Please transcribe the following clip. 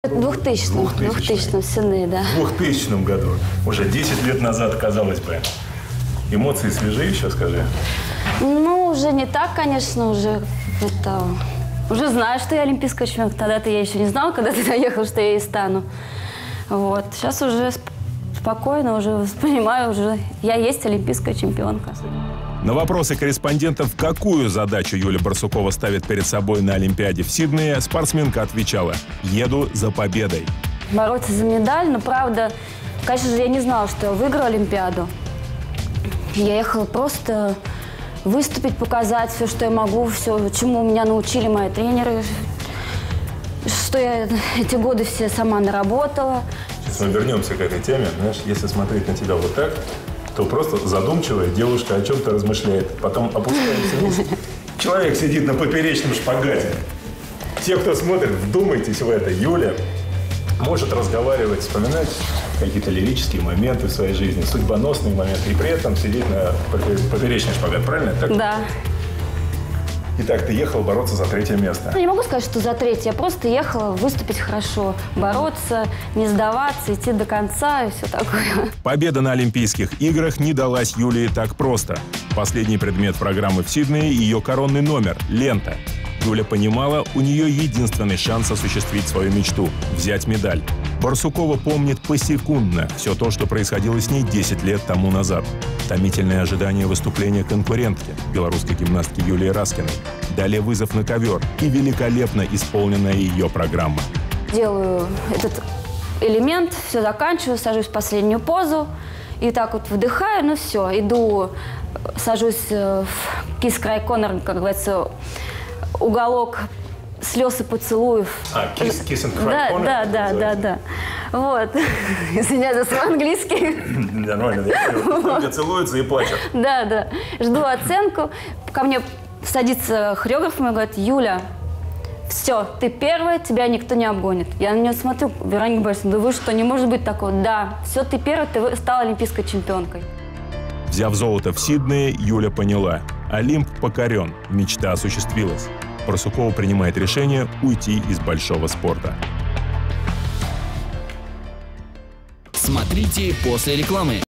В 2000-м, в Сиднее, да. В 2000 году. Уже 10 лет назад, казалось бы. Эмоции свежие еще, скажи. Ну, уже не так, конечно, уже это... Уже знаю, что я олимпийская чемпионка. Тогда-то я еще не знала, когда ты доехал, что я и стану. Вот. Сейчас уже спокойно, уже понимаю, уже я есть олимпийская чемпионка. На вопросы корреспондентов, какую задачу Юлия Барсукова ставит перед собой на Олимпиаде в Сиднее, спортсменка отвечала: «Еду за победой». Бороться за медаль, но правда, конечно же, я не знала, что я выиграю Олимпиаду. Я ехала просто выступить, показать все, что я могу, все, чему меня научили мои тренеры, что я эти годы все сама наработала. Сейчас мы вернемся к этой теме. Знаешь, если смотреть на тебя вот так, то просто задумчивая девушка о чем-то размышляет. Потом опускается вниз. Человек сидит на поперечном шпагате. Те, кто смотрит, вдумайтесь в это. Юля может разговаривать, вспоминать какие-то лирические моменты в своей жизни, судьбоносные моменты, и при этом сидеть на поперечный шпагат. Правильно? Так? Да. Итак, ты ехал бороться за 3-е место. Я не могу сказать, что за 3-е. Я просто ехала выступить хорошо, бороться, не сдаваться, идти до конца и все такое. Победа на Олимпийских играх не далась Юлии так просто. Последний предмет программы в Сиднее – ее коронный номер – лента. Юля понимала, у нее единственный шанс осуществить свою мечту – взять медаль. Барсукова помнит посекундно все то, что происходило с ней 10 лет тому назад. Томительное ожидание выступления конкурентки, белорусской гимнастки Юлии Раскиной. Далее вызов на ковер и великолепно исполненная ее программа. Делаю этот элемент, все заканчиваю, сажусь в последнюю позу. И так вот вдыхаю, ну все, иду, сажусь в kiss-cry corner, как говорится, уголок слез и поцелуев. Kiss and cry corner? Да. Вот. Извиняюсь за свой английский. Нормально, да? Целуются и плачут. Да. Жду оценку. Ко мне садится хореограф и говорит: Юля, все, ты первая, тебя никто не обгонит. Я на нее смотрю: Вероника Борисовна, да вы что, не может быть такого? Да, все, ты первая, ты стала олимпийской чемпионкой. Взяв золото в Сиднее, Юля поняла – Олимп покорен, мечта осуществилась. Барсукова принимает решение уйти из большого спорта. Смотрите после рекламы.